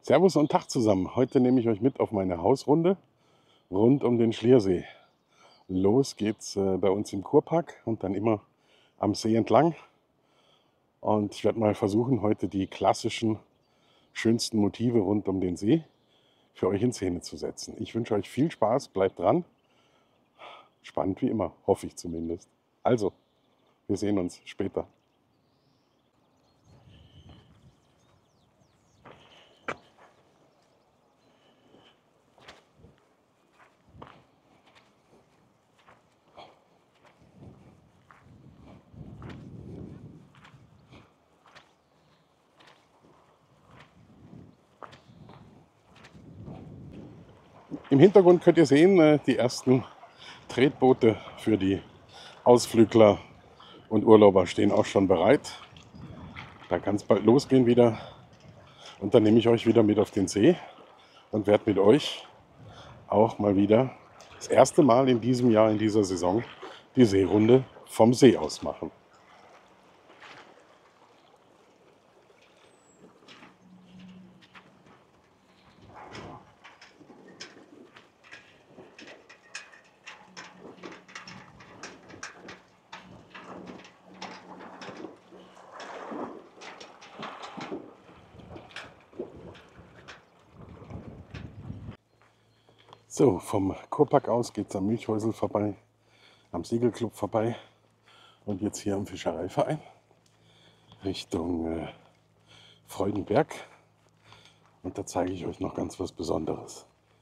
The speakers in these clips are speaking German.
Servus und Tag zusammen. Heute nehme ich euch mit auf meine Hausrunde rund um den Schliersee. Los geht's bei uns im Kurpark und dann immer am See entlang. Und ich werde mal versuchen, heute die klassischen, schönsten Motive rund um den See für euch in Szene zu setzen. Ich wünsche euch viel Spaß, bleibt dran. Spannend wie immer, hoffe ich zumindest. Also, wir sehen uns später. Im Hintergrund könnt ihr sehen, die ersten Tretboote für die Ausflügler und Urlauber stehen auch schon bereit. Da kann es bald losgehen wieder. Und dann nehme ich euch wieder mit auf den See und werde mit euch auch mal wieder das erste Mal in diesem Jahr, in dieser Saison, die Seerunde vom See aus machen. So, vom Kurpark aus geht es am Milchhäusl vorbei, am Segelclub vorbei und jetzt hier am Fischereiverein Richtung Freudenberg. Und da zeige ich euch noch ganz was Besonderes.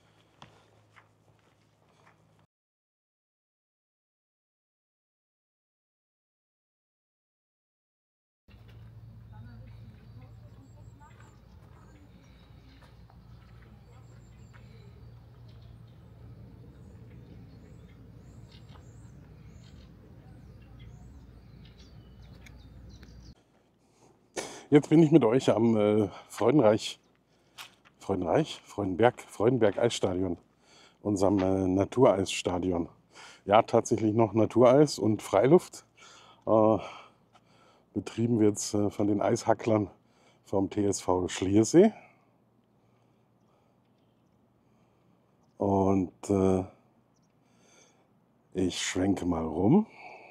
Jetzt bin ich mit euch am Freudenberg Eisstadion, unserem Natureisstadion. Ja, tatsächlich noch Natureis und Freiluft. Äh, betrieben wird es von den Eishacklern vom TSV Schliersee. Und ich schwenke mal rum.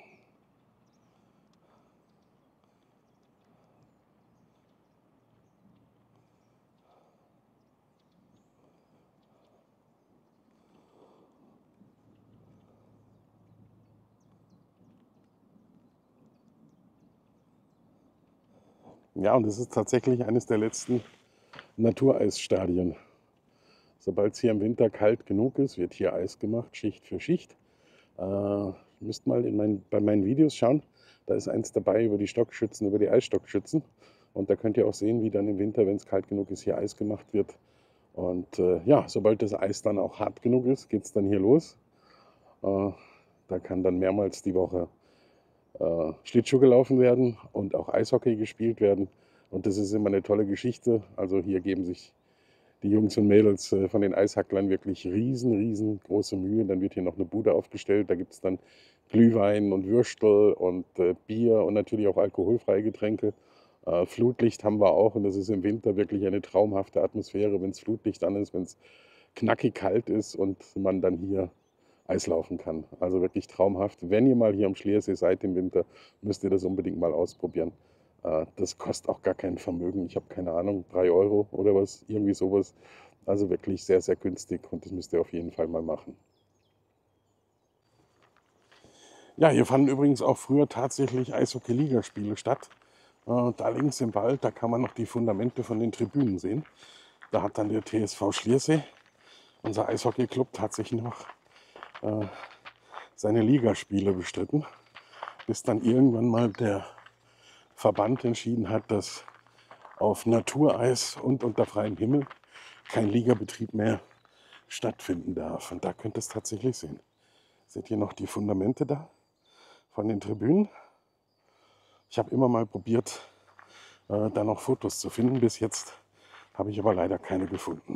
Ja, und es ist tatsächlich eines der letzten Natureisstadien. Sobald es hier im Winter kalt genug ist, wird hier Eis gemacht, Schicht für Schicht. Müsst mal bei meinen Videos schauen. Da ist eins dabei über die Stockschützen, über die Eisstockschützen. Und da könnt ihr auch sehen, wie dann im Winter, wenn es kalt genug ist, hier Eis gemacht wird. Und ja, sobald das Eis dann auch hart genug ist, geht es dann hier los. Da kann dann mehrmals die Woche Schlittschuh gelaufen werden und auch Eishockey gespielt werden. Und das ist immer eine tolle Geschichte. Also hier geben sich die Jungs und Mädels von den Eishacklern wirklich riesengroße Mühe. Dann wird hier noch eine Bude aufgestellt. Da gibt es dann Glühwein und Würstel und Bier und natürlich auch alkoholfreie Getränke. Flutlicht haben wir auch und das ist im Winter wirklich eine traumhafte Atmosphäre, wenn es Flutlicht an ist, wenn es knackig kalt ist und man dann hier Eislaufen kann. Also wirklich traumhaft. Wenn ihr mal hier am Schliersee seid im Winter, müsst ihr das unbedingt mal ausprobieren. Das kostet auch gar kein Vermögen. Ich habe keine Ahnung, 3 Euro oder was, irgendwie sowas. Also wirklich sehr günstig und das müsst ihr auf jeden Fall mal machen. Ja, hier fanden übrigens auch früher tatsächlich Eishockey-Ligaspiele statt. Da links im Wald, da kann man noch die Fundamente von den Tribünen sehen. Da hat dann der TSV Schliersee, unser Eishockeyclub, tatsächlich noch seine Ligaspiele bestritten, bis dann irgendwann mal der Verband entschieden hat, dass auf Natureis und unter freiem Himmel kein Ligabetrieb mehr stattfinden darf. Und da könnt ihr es tatsächlich sehen. Seht ihr noch die Fundamente da von den Tribünen? Ich habe immer mal probiert, da noch Fotos zu finden. Bis jetzt habe ich aber leider keine gefunden.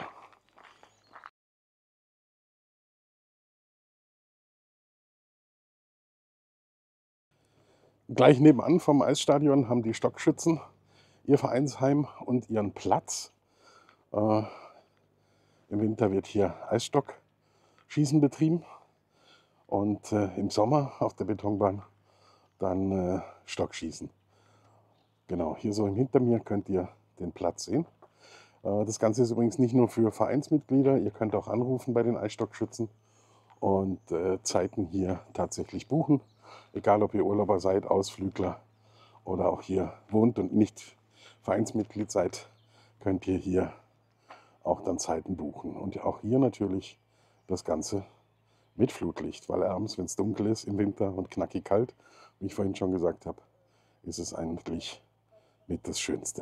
Gleich nebenan vom Eisstadion haben die Stockschützen ihr Vereinsheim und ihren Platz. Äh, Im Winter wird hier Eisstockschießen betrieben und im Sommer auf der Betonbahn dann Stockschießen. Genau, hier so hinter mir könnt ihr den Platz sehen. Das Ganze ist übrigens nicht nur für Vereinsmitglieder, ihr könnt auch anrufen bei den Eisstockschützen und Zeiten hier tatsächlich buchen. Egal ob ihr Urlauber seid, Ausflügler oder auch hier wohnt und nicht Vereinsmitglied seid, könnt ihr hier auch dann Zeiten buchen. Und auch hier natürlich das Ganze mit Flutlicht, weil abends, wenn es dunkel ist im Winter und knackig kalt, wie ich vorhin schon gesagt habe, ist es eigentlich mit das Schönste.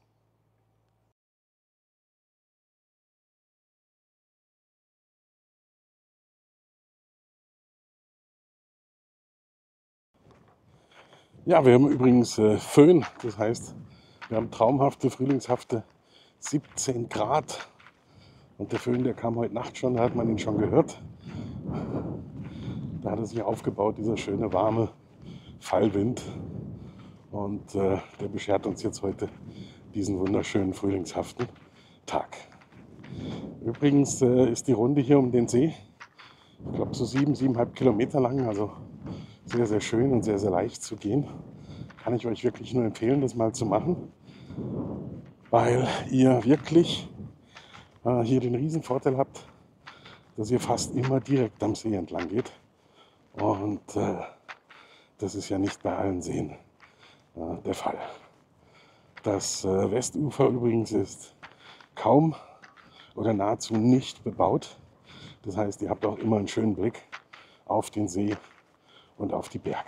Ja, wir haben übrigens Föhn, das heißt, wir haben traumhafte, frühlingshafte 17 Grad. Und der Föhn, der kam heute Nacht schon, da hat man ihn schon gehört. Da hat er sich aufgebaut, dieser schöne, warme Fallwind. Und der beschert uns jetzt heute diesen wunderschönen, frühlingshaften Tag. Übrigens ist die Runde hier um den See, ich glaube so 7,5 Kilometer lang, also sehr, sehr schön und sehr, sehr leicht zu gehen. Kann ich euch wirklich nur empfehlen, das mal zu machen, weil ihr wirklich hier den riesen Vorteil habt, dass ihr fast immer direkt am See entlang geht. Und das ist ja nicht bei allen Seen der Fall. Das Westufer übrigens ist kaum oder nahezu nicht bebaut. Das heißt, ihr habt auch immer einen schönen Blick auf den See und auf die Berge.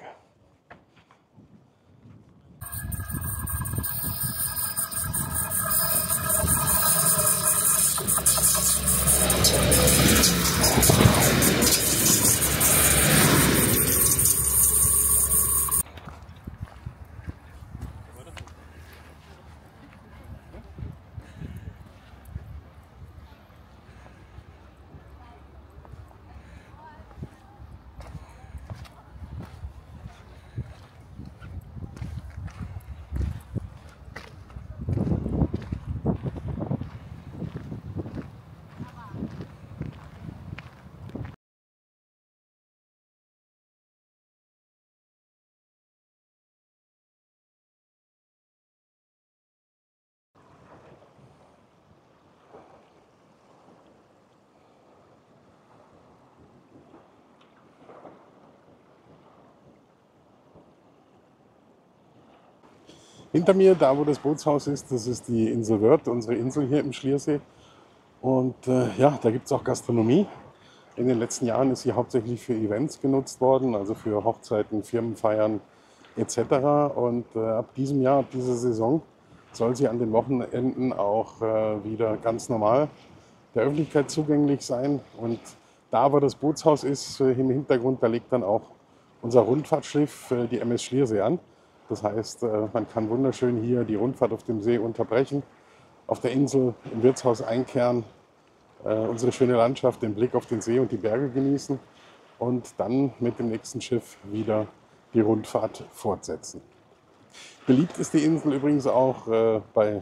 Hinter mir, da wo das Bootshaus ist, das ist die Insel Wörth, unsere Insel hier im Schliersee. Und ja, da gibt es auch Gastronomie. In den letzten Jahren ist sie hauptsächlich für Events genutzt worden, also für Hochzeiten, Firmenfeiern etc. Und ab diesem Jahr, ab dieser Saison, soll sie an den Wochenenden auch wieder ganz normal der Öffentlichkeit zugänglich sein. Und da, wo das Bootshaus ist, im Hintergrund, da legt dann auch unser Rundfahrtschiff, die MS Schliersee, an. Das heißt, man kann wunderschön hier die Rundfahrt auf dem See unterbrechen, auf der Insel im Wirtshaus einkehren, unsere schöne Landschaft, den Blick auf den See und die Berge genießen und dann mit dem nächsten Schiff wieder die Rundfahrt fortsetzen. Beliebt ist die Insel übrigens auch bei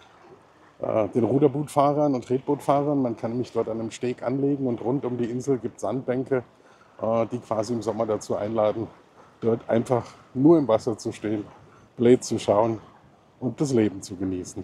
den Ruderbootfahrern und Tretbootfahrern. Man kann nämlich dort an einem Steg anlegen und rund um die Insel gibt es Sandbänke, die quasi im Sommer dazu einladen, dort einfach nur im Wasser zu stehen, Blade zu schauen und das Leben zu genießen.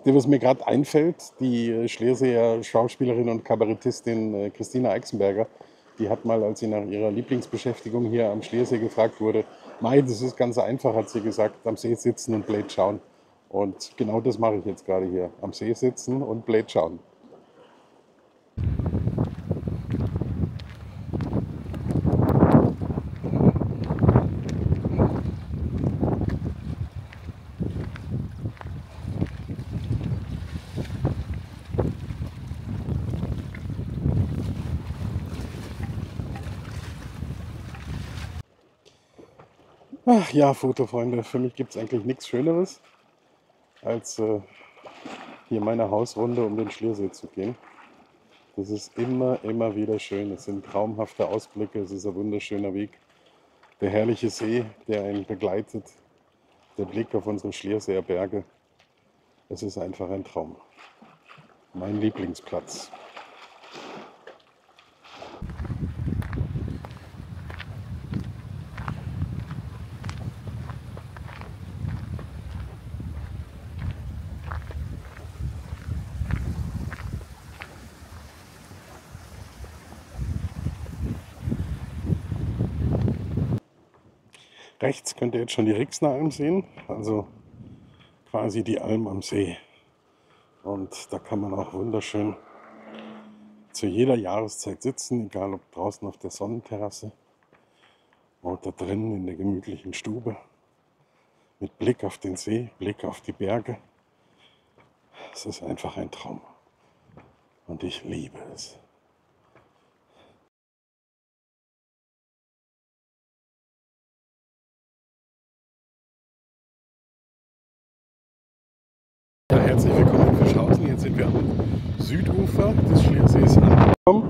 Was mir gerade einfällt, die Schlesieger Schauspielerin und Kabarettistin Christina Eichsenberger, die hat mal, als sie nach ihrer Lieblingsbeschäftigung hier am Schliersee gefragt wurde, Mei, das ist ganz einfach, hat sie gesagt, am See sitzen und Blade schauen. Und genau das mache ich jetzt gerade hier, am See sitzen und Blade schauen. Ach ja, Fotofreunde, für mich gibt es eigentlich nichts Schöneres, als hier meine Hausrunde um den Schliersee zu gehen. Das ist immer wieder schön. Es sind traumhafte Ausblicke, es ist ein wunderschöner Weg. Der herrliche See, der einen begleitet, der Blick auf unsere Schlierseer Berge. Es ist einfach ein Traum. Mein Lieblingsplatz. Rechts könnt ihr jetzt schon die Rixner Alm sehen, also quasi die Alm am See. Und da kann man auch wunderschön zu jeder Jahreszeit sitzen, egal ob draußen auf der Sonnenterrasse oder drinnen in der gemütlichen Stube. Mit Blick auf den See, Blick auf die Berge. Es ist einfach ein Traum. Und ich liebe es. Ja, herzlich willkommen in Fischhausen. Jetzt sind wir am Südufer des Schliersees angekommen.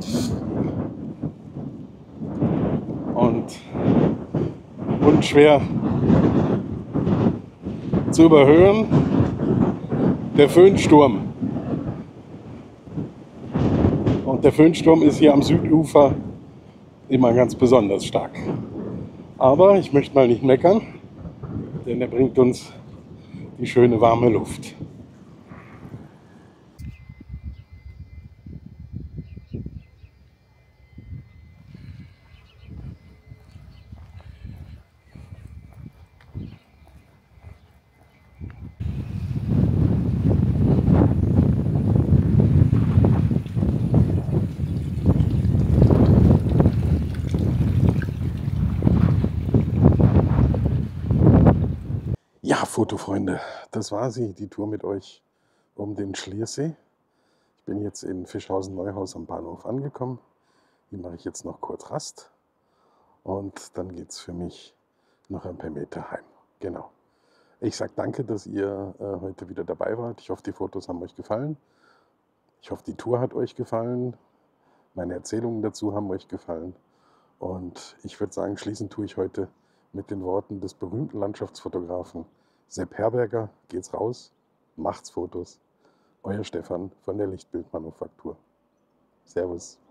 Und unschwer zu überhören, der Föhnsturm. Und der Föhnsturm ist hier am Südufer immer ganz besonders stark. Aber ich möchte mal nicht meckern, denn er bringt uns die schöne warme Luft. Ja, Fotofreunde, das war sie, die Tour mit euch um den Schliersee. Ich bin jetzt in Fischhausen-Neuhaus am Bahnhof angekommen. Hier mache ich jetzt noch kurz Rast und dann geht es für mich noch ein paar Meter heim. Genau. Ich sage danke, dass ihr heute wieder dabei wart. Ich hoffe, die Fotos haben euch gefallen. Ich hoffe, die Tour hat euch gefallen. Meine Erzählungen dazu haben euch gefallen. Und ich würde sagen, schließen tue ich heute mit den Worten des berühmten Landschaftsfotografen Sepp Herberger. Geht's raus, macht's Fotos. Euer Stefan von der Lichtbildmanufaktur. Servus.